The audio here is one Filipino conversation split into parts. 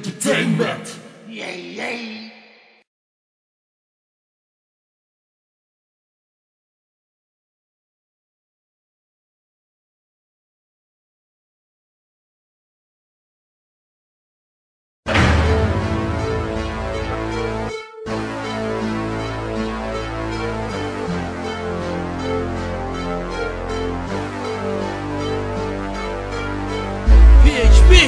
Entertainment. Yay, yay. PHP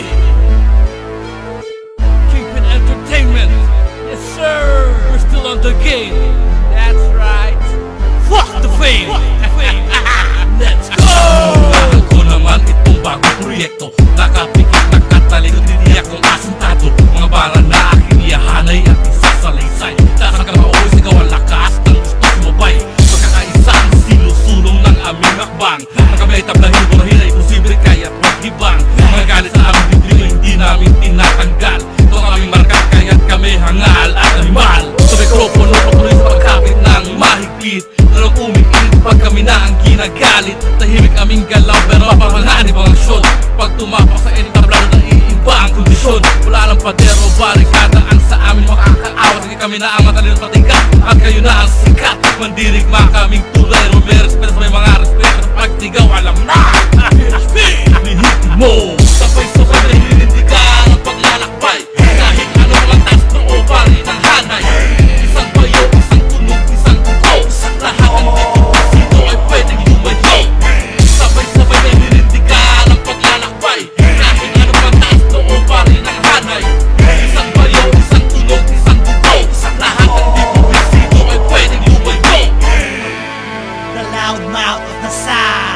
KINGPIN Entertainment. Yes sir, we're still on the game. That's right. Fuck the fame. Let's go. Kailangan ko naman itong bagong proyekto. Nakapikit, nakatalikod, tiniyak ng asintado. Mga bara na aking iyahanay at isasalaysay. Dasang ka mauwi, sigaw ang lakas ng gusto sumabay. Pagkakaisa ang sinusulong ng aming hakbang. Nakamay tablahin, burahin ay posible kaya't maghibang. Mga galit sa aming dibdib ay hindi namin tinatanggal. Ito ang aming marka kaya't kami hangal at animal. Sa mikropono, patuloy sa pagkapit ng mahigpit. Lalong umikilit pag kami na ang ginagalit. Tahimik aming galaw pero mapapanganib ang aksyon. Pag tumapak sa inyong tablado na iiba ang kondisyon. Wala lang padero, barikada ang sa amin makakaawat. Sige kami na ang matalino patigat at kayo na ang sikat. Mandirigma kaming tulay, rumerespeto sa may mga respeto. Pagtigaw alam na lihiti mo. Sabay-sabay na hininindigan ang paglalakbay. Kahit ano ang taas noo pa rin ang hanay. Isang bayo, isang tunog, isang dugo. Lahat ang dito ay pwedeng lumayo. Sabay-sabay na hininindigan ang paglalakbay. Kahit ano ang taas noo pa rin ang hanay. Isang bayo, isang tunog, isang dugo. Lahat ang dito ay pwedeng lumayo. The loud mouth of the South.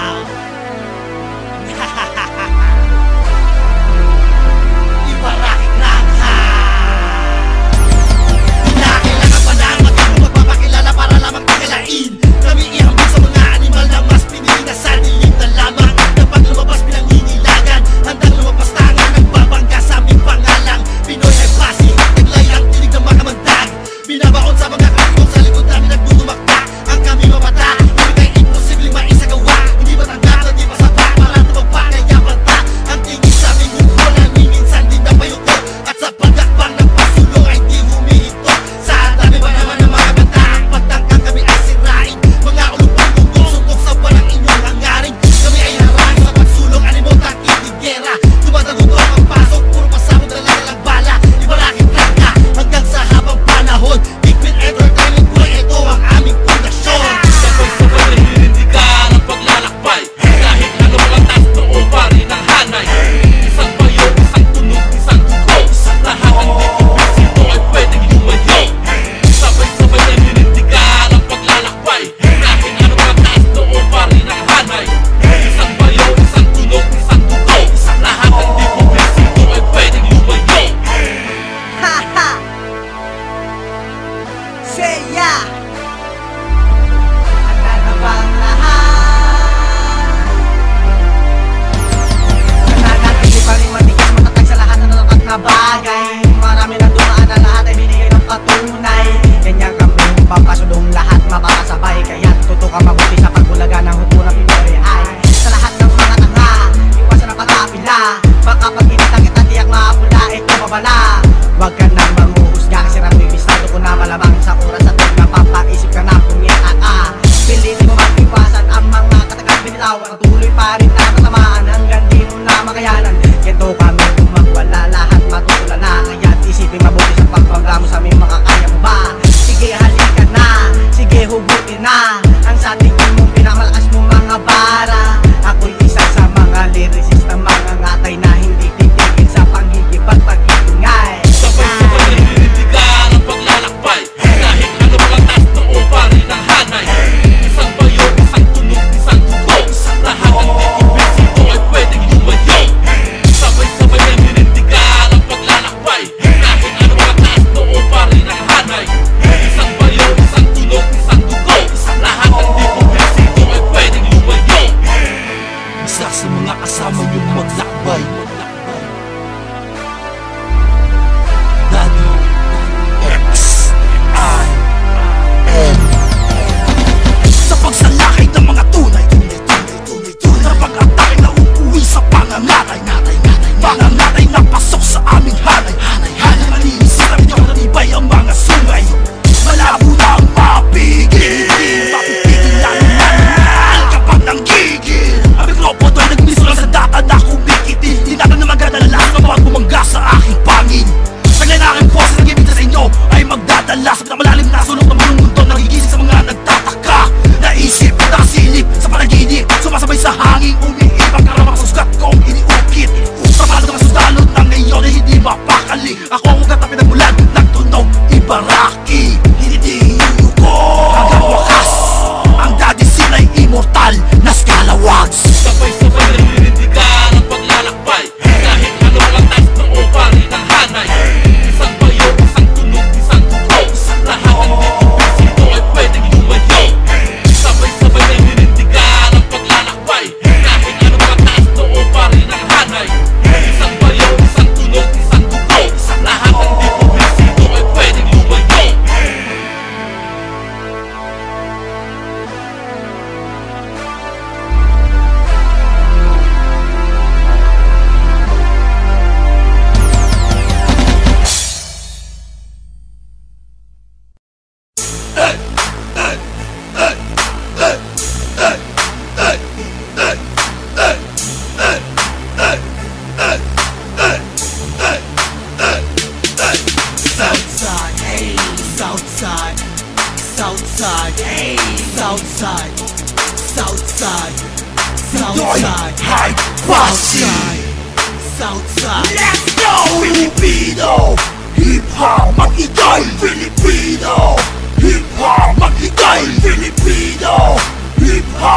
Ibarakik lang ha. Kinakailangan pa na ang matulong magpapakilala para lamang pakilain. Kami ihambing sa mga animal na mas pinili na sa dilim na lamang. Kapag lumabas bilang hinilagan, handang lumabas tangan, nagbabangga sa aming pangalang Pinoy ay Posse, taglay ang tinig ng mga mandag. Binabaon sa mga kantong sa likod namin nagdudumakta. Ang kami mabata, hindi kay imposibleng maisagawa. Hindi Southside, Pinoy Southside, High Posse. Southside. Let's go! Filipino Hip-hop mag-igay. Filipino Hip-hop mag-igay. Filipino Hip-hop